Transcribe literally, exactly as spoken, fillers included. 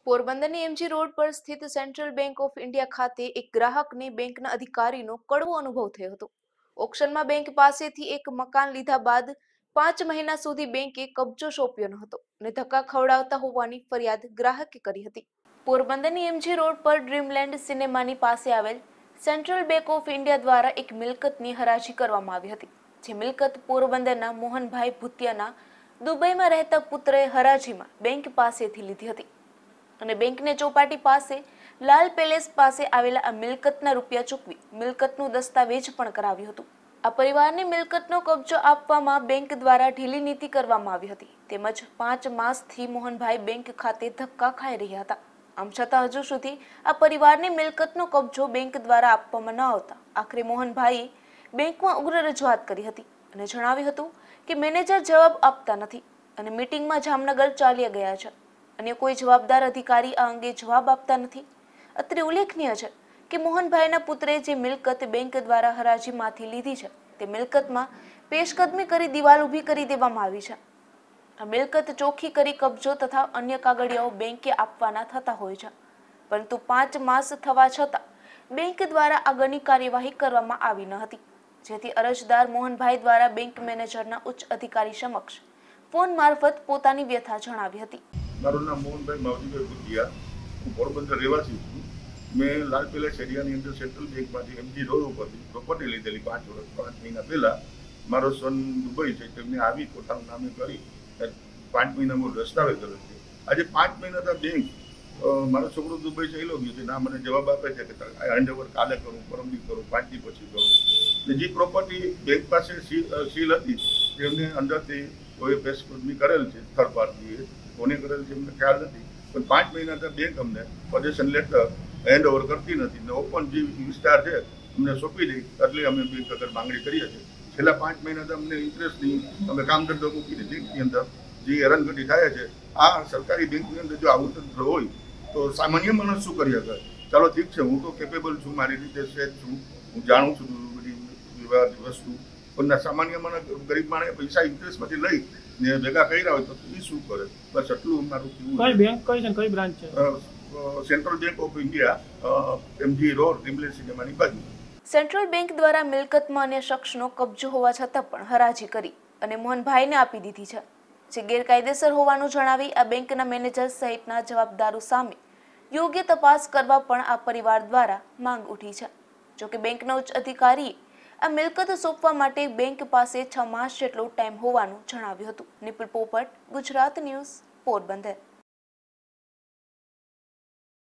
પોરબંદરની MG road પર સ્થિત સેન્ટ્રલ બેંક ઓફ ઇન્ડિયા ખાતે એક ગ્રાહકને બેંકના અધિકારીનો કડવો અનુભવ થયો હતો। ઓક્શનમાં બેંક પાસેથી એક મકાન લીધા બાદ પાંચ મહિના સુધી બેંકે કબજો સોંપ્યો ન હતો અને ધક્કા ખવડાવતા હોવાની ફરિયાદ ગ્રાહકે કરી હતી। પોરબંદરની એમજી રોડ પર ડ્રીમલેન્ડ સિનેમાની પાસે આવેલ સેન્ટ્રલ બેંક ઓફ ઇન્ડિયા દ્વારા એક મિલકતની હરાજી કરવામાં આવી હતી। જે મિલકત પોરબંદરના મોહનભાઈ ભૂતિયાના દુબઈમાં રહેતા પુત્રએ હરાજીમાં બેંક પાસેથી લીધી હતી અને બેંકને ચોપાટી પાસે લાલ પેલેસ પાસે આવેલા આ મિલકતના રૂપિયા ચૂકવી મિલકતનું દસ્તાવેજ પણ કરાવ્યું હતું। આ પરિવારની મિલકતનો કબજો આપવામાં બેંક દ્વારા ઢીલી નીતિ કરવામાં આવી હતી તેમજ પાંચ માસથી મોહનભાઈ બેંક ખાતે ધક્કા ખાઈ રહ્યા હતા। આમ છતાં હજુ સુધી આ પરિવારની મિલકતનો કબજો બેંક દ્વારા આપવામાં ન આવતા આખરે મોહનભાઈએ બેંકમાં ઉગ્ર રજૂઆત કરી હતી અને જણાવ્યું હતું કે મેનેજર જવાબ આપતા નથી અને મીટિંગમાં જામનગર ચાલ્યા ગયા છે અને કોઈ જવાબદાર અધિકારી આ અંગે જવાબ આપતા નથી। અત્રે ઉલ્લેખનીય છે કે મોહનભાઈના પુત્રે જે મિલકત બેંક દ્વારા હરાજીમાંથી લીધી છે તે મિલકતમાં પેશકદમી કરી દિવાલ ઊભી કરી દેવામાં આવી છે। આ મિલકત ચોખ્ખી કરી કબજો તથા અન્ય કાગળિયાઓ બેંકે આપવાના થતા હોય છે પરંતુ પાંચ માસ થવા છતાં બેંક દ્વારા આગળની કાર્યવાહી કરવામાં આવી ન હતી જેથી અરજદાર મોહનભાઈ દ્વારા બેંક મેનેજરના ઉચ્ચ અધિકારી સમક્ષ ફોન મારફત પોતાની વ્યથા જણાવી હતી। મારું નામ મોહનભાઈ માવજીભાઈ ભૂતિયા, હું પોરબંદર રહેવાસી છું। મેં લાલ પેલેસ એરિયાની અંદર સેન્ટ્રલ બેંકમાંથી એમજી રોડ ઉપરથી પ્રોપર્ટી લીધેલી પાંચ વર્ષ પાંચ મહિના પહેલાં। મારો સન દુબઈ છે તેમને આવી પોતાનું નામે કરી પાંચ મહિનામાં દસ્તાવેજ કર્યો છે। આજે પાંચ મહિના બેંક મારો છોકરો દુબઈ ચાલ્યો ગયો છે ના મને જવાબ આપે છે કે હેન્ડ ઓવર કાલે કરું, પરમદી કરું, પાંચ દી પછી કરું। ને જે પ્રોપર્ટી બેંક પાસે સીલ હતી તેમને અંદરથી કોઈ પેશકદમી કરેલ છે થર્ડ પાર્ટીએ કોને કરેલ છે એમને ખ્યાલ નથી પણ પાંચ મહિના બેંક અમને પોઝેશન લેટર હેન્ડ ઓવર કરતી નથી ને ઓપન જે વિસ્તાર છે અમને સોંપી દઈ એટલે અમે બેંક આગળ માંગણી કરીએ છીએ। છેલ્લા પાંચ મહિના અમને ઇન્ટરેસ્ટની અમે કામ ધંધો મૂકી દીધી બેંકની અંદર જે હેરાનગતિ થાય છે આ સરકારી બેંકની અંદર જો આવું તંત્ર હોય તો સામાન્ય માણસ શું કરી શકે? ચાલો ઠીક છે, હું તો કેપેબલ છું, મારી રીતે સેટ છું, હું જાણું છું બધી વિવાદ વસ્તુ પણ સામાન્ય માણસ ગરીબ માણસ પૈસા ઇન્ટરેસ્ટમાંથી લઈ ને ભેગા કર્યા હોય તો એ શું કરે? બસ એટલું મારું કેવું। કઈ બેંક કઈ છે કઈ બ્રાન્ચ છે? Central bank of India, MG road, Dreamland સિનેમાની બાજુ। સેન્ટ્રલ બેંક દ્વારા મિલકતમાં અન્ય શખ્સનો કબજો હોવા છતાં પણ હરાજી કરી અને મોહનભાઈને આપી દીધી છે જે ગેરકાયદેસર હોવાનું જણાવી આ બેંકના મેનેજર સહિતના જવાબદારો સામે યોગ્ય તપાસ કરવા પણ આ પરિવાર દ્વારા માંગ ઉઠી છે। જોકે બેંકના ઉચ્ચ અધિકારીએ આ મિલકત સોંપવા માટે બેંક પાસે છ માસ જેટલો ટાઈમ હોવાનું જણાવ્યું હતું। નિપુલ પોપટ, ગુજરાત ન્યૂઝ, પોરબંદર।